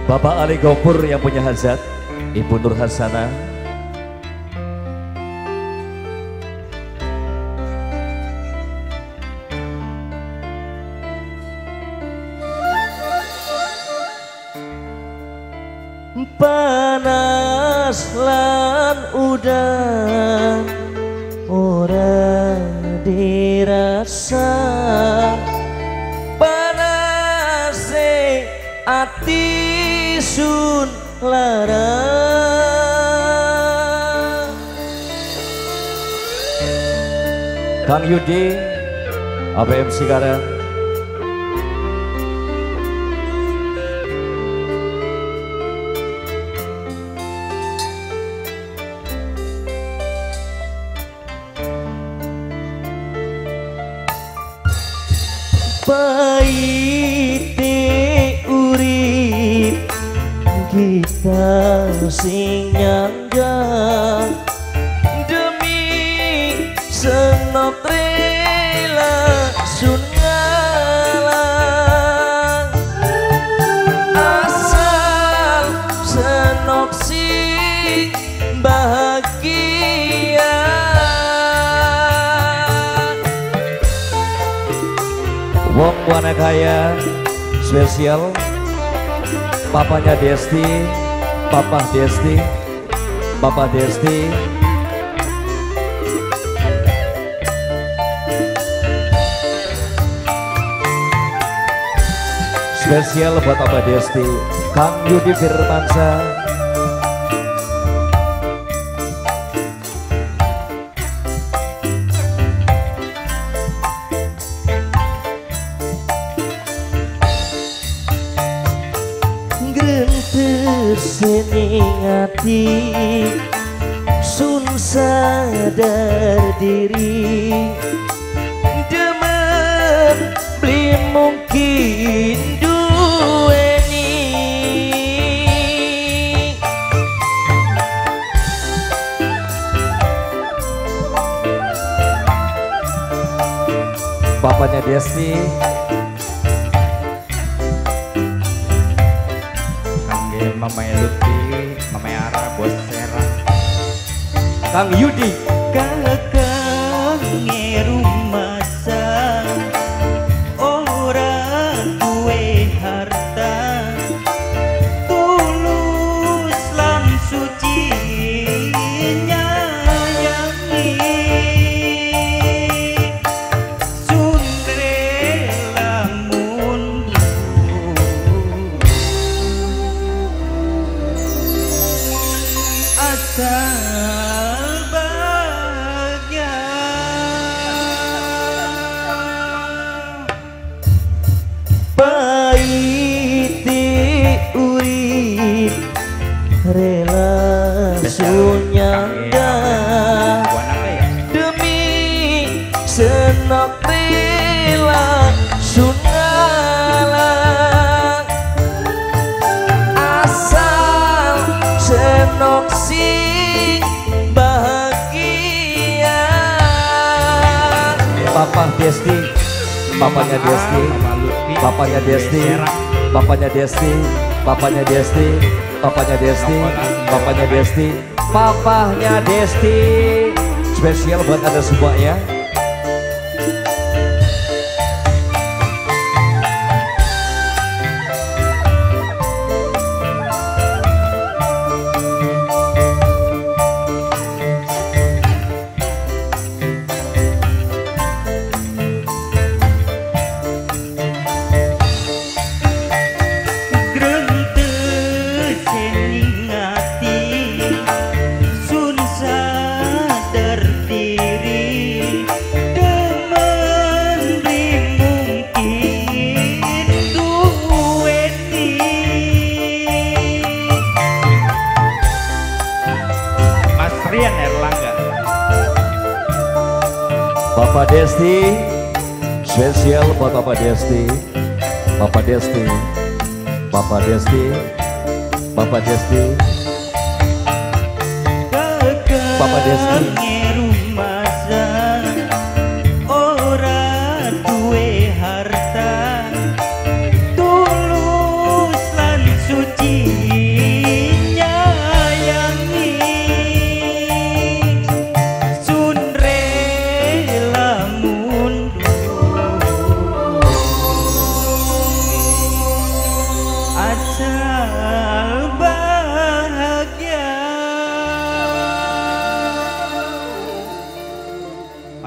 Bapak Ali Gopur yang punya hajat, Ibu Nur Hasanah, panas lan udan ora dirasa, panase ati sun lara. Kang Yudi ABM Cikarang, paite urip kita sing nyangga, demi senop rela sun ngalang, asal senop sing bahagia. Wong Wanakaya spesial papanya Desti, Papa Desti, Papa Desti. Spesial buat Papa Desti, Kang Yudi Firmansyah. Sening hati sun sadar diri, demen beli mungkin duweni, papanya Desti, Mamai Lutfi, Mamai Ara, Bos Serang, Kang Yudi, kakang rumah sang orang duwe harta, tulus lan suci nyayangi, sundre lamun asal bahagia. paiti urip rela sunyanda, demi senok rela sun ngalang, asal senok sing bahagia. Papa Desti, papanya Desti, papanya Desti, papanya Desti, papanya Desti, papanya Desti, papanya Desti, papanya Desti. Spesial buat Anda semua ya. Papa Desti, spesial buat Papa Desti, Papa Desti, Papa Desti, Papa Desti, Papa Desti. Tulus lan suci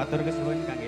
Matur kesuwun Kang